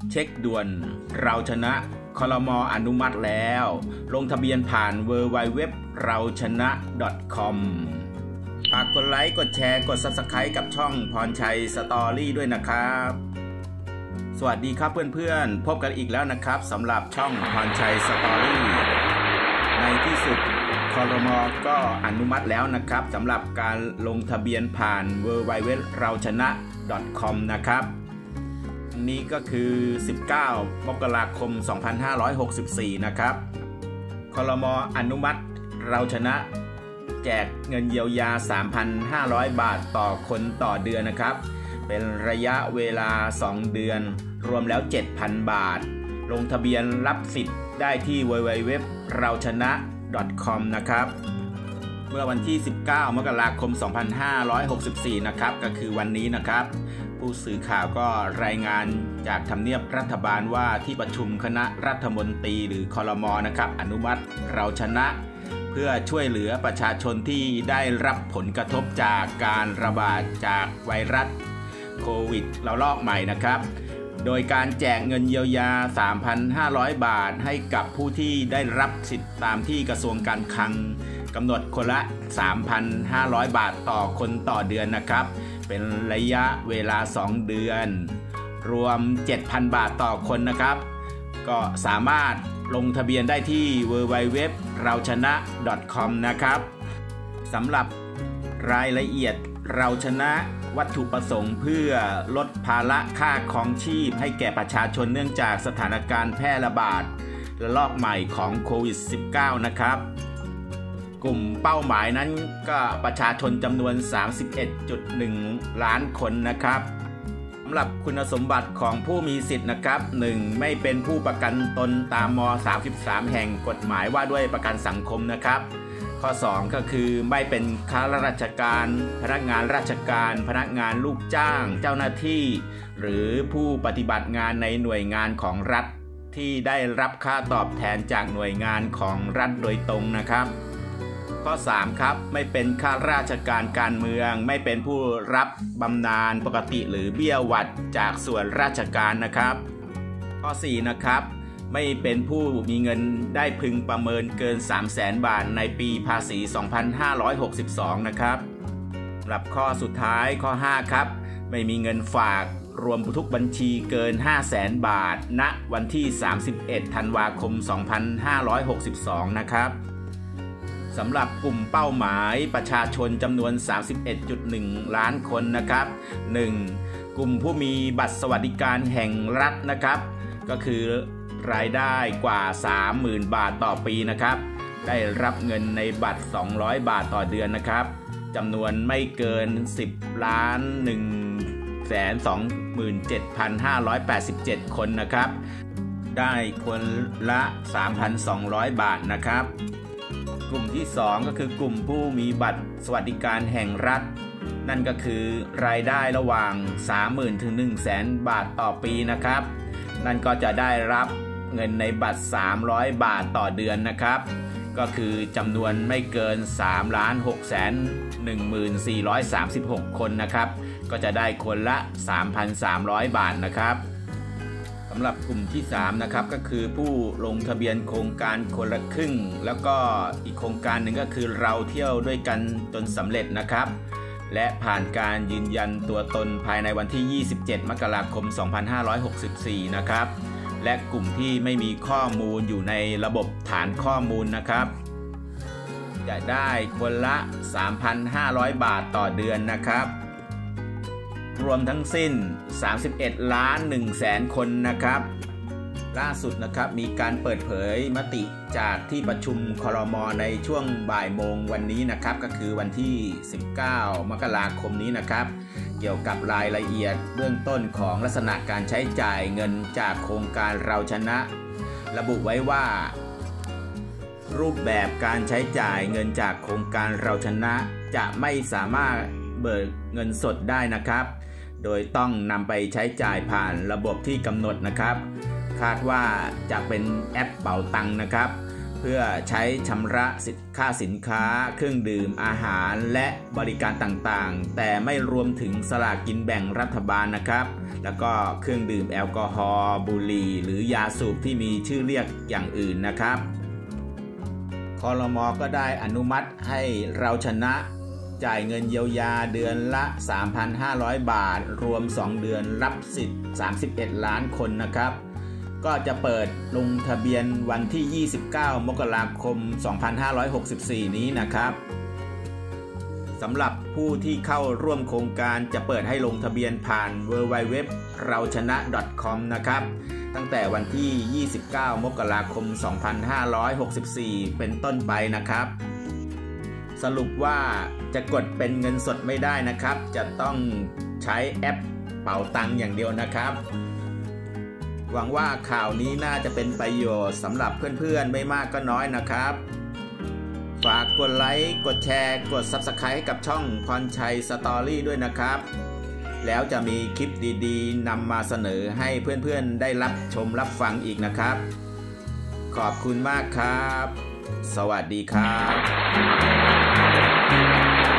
เช็คด่วนเราชนะครม.อนุมัติแล้วลงทะเบียนผ่าน www เราชนะ .com ฝากกดไลค์กดแชร์กด Subscribe กับช่องพรชัยสตอรี่ด้วยนะครับสวัสดีครับเพื่อนๆพบกันอีกแล้วนะครับสำหรับช่องพรชัยสตอรี่ในที่สุดครม.ก็อนุมัติแล้วนะครับสำหรับการลงทะเบียนผ่าน www เราชนะ .com นะครับนี้ก็คือ19 มกราคม 2564 นะครับครม.อนุมัติเราชนะแจกเงินเยียวยา 3,500 บาทต่อคนต่อเดือนนะครับเป็นระยะเวลา2เดือนรวมแล้ว 7,000 บาทลงทะเบียนรับสิทธิ์ได้ที่ www เราชนะ .com นะครับเมื่อวันที่ 19 มกราคม 2564 นะครับก็คือวันนี้นะครับผู้สื่อข่าวก็รายงานจากทำเนียบรัฐบาลว่าที่ประชุมคณะรัฐมนตรีหรือครม.นะครับอนุมัติเราชนะเพื่อช่วยเหลือประชาชนที่ได้รับผลกระทบจากการระบาดจากไวรัสโควิดระลอกใหม่นะครับโดยการแจกเงินเยียวยา 3,500 บาทให้กับผู้ที่ได้รับสิทธิ์ตามที่กระทรวงการคลังกำหนดคนละ 3,500 บาทต่อคนต่อเดือนนะครับเป็นระยะเวลา2เดือนรวม 7,000 บาทต่อคนนะครับก็สามารถลงทะเบียนได้ที่ www เราชนะ .com นะครับสำหรับรายละเอียดเราชนะวัตถุประสงค์เพื่อลดภาระค่าครองชีพให้แก่ประชาชนเนื่องจากสถานการณ์แพร่ระบาดระลอกใหม่ของโควิด -19 นะครับกลุ่มเป้าหมายนั้นก็ประชาชนจำนวน 31.1 ล้านคนนะครับสำหรับคุณสมบัติของผู้มีสิทธิ์นะครับ 1. ไม่เป็นผู้ประกันตนตามม.33 แห่งกฎหมายว่าด้วยประกันสังคมนะครับข้อ 2 ก็คือไม่เป็นข้าราชการพนักงานราชการพนักงานลูกจ้างเจ้าหน้าที่หรือผู้ปฏิบัติงานในหน่วยงานของรัฐที่ได้รับค่าตอบแทนจากหน่วยงานของรัฐโดยตรงนะครับข้อ 3 ครับไม่เป็นข้าราชการการเมืองไม่เป็นผู้รับบำนาญปกติหรือเบี้ยหวัดจากส่วนราชการนะครับข้อ 4 นะครับไม่เป็นผู้มีเงินได้พึงประเมินเกิน 300,000 บาทในปีภาษี 2562 นะครับสำหรับข้อสุดท้ายข้อ 5 ครับไม่มีเงินฝากรวมทุกบัญชีเกิน 500,000 บาทณวันที่ 31 ธันวาคม 2562 นะครับสำหรับกลุ่มเป้าหมายประชาชนจำนวน 31.1 ล้านคนนะครับ 1. กลุ่มผู้มีบัตรสวัสดิการแห่งรัฐนะครับก็คือรายได้กว่า 30,000 บาทต่อปีนะครับได้รับเงินในบัตร200 บาทต่อเดือนนะครับจำนวนไม่เกิน 10,127,587 คนนะครับได้คนละ 3,200 บาทนะครับกลุ่มที่ 2 ก็คือกลุ่มผู้มีบัตรสวัสดิการแห่งรัฐนั่นก็คือรายได้ระหว่าง 30,000 ถึง 100,000 บาทต่อปีนะครับนั่นก็จะได้รับเงินในบัตร300 บาทต่อเดือนนะครับก็คือจำนวนไม่เกิน 3,611,436 คนนะครับก็จะได้คนละ 3,300 บาทนะครับสำหรับกลุ่มที่ 3 นะครับก็คือผู้ลงทะเบียนโครงการคนละครึ่งแล้วก็อีกโครงการหนึ่งก็คือเราเที่ยวด้วยกันจนสำเร็จนะครับและผ่านการยืนยันตัวตนภายในวันที่ 27 มกราคม 2564 นะครับและกลุ่มที่ไม่มีข้อมูลอยู่ในระบบฐานข้อมูลนะครับจะได้คนละ 3,500 บาทต่อเดือนนะครับรวมทั้งสิ้น 31,100,000 คนนะครับล่าสุดนะครับมีการเปิดเผยมติจากที่ประชุมครม.ในช่วงบ่ายโมงวันนี้นะครับก็คือวันที่ 19 มกราคมนี้นะครับเกี่ยวกับรายละเอียดเบื้องต้นของลักษณะการใช้จ่ายเงินจากโครงการเราชนะระบุไว้ว่ารูปแบบการใช้จ่ายเงินจากโครงการเราชนะจะไม่สามารถเบิกเงินสดได้นะครับโดยต้องนำไปใช้จ่ายผ่านระบบที่กำหนดนะครับคาดว่าจะเป็นแอปเป๋าตังค์นะครับเพื่อใช้ชำระค่าสินค้าเครื่องดื่มอาหารและบริการต่างๆแต่ไม่รวมถึงสลากกินแบ่งรัฐบาลนะครับแล้วก็เครื่องดื่มแอลกอฮอล์บุหรี่หรือยาสูบที่มีชื่อเรียกอย่างอื่นนะครับครม.ก็ได้อนุมัติให้เราชนะจ่ายเงินเยียวยาเดือนละ 3,500 บาทรวม2เดือนรับสิทธิ์31ล้านคนนะครับก็จะเปิดลงทะเบียนวันที่29มกราคม2564นี้นะครับสำหรับผู้ที่เข้าร่วมโครงการจะเปิดให้ลงทะเบียนผ่าน www.rauchana.com นะครับตั้งแต่วันที่29มกราคม2564เป็นต้นไปนะครับสรุปว่าจะกดเป็นเงินสดไม่ได้นะครับจะต้องใช้แอปเป๋าตังอย่างเดียวนะครับหวังว่าข่าวนี้น่าจะเป็นประโยชน์สำหรับเพื่อนๆไม่มากก็น้อยนะครับฝากกดไลค์กดแชร์กด Subscribe ให้กับช่องพรชัยสตอรี่ด้วยนะครับแล้วจะมีคลิปดีๆนำมาเสนอให้เพื่อนๆได้รับชมรับฟังอีกนะครับขอบคุณมากครับสวัสดีครับ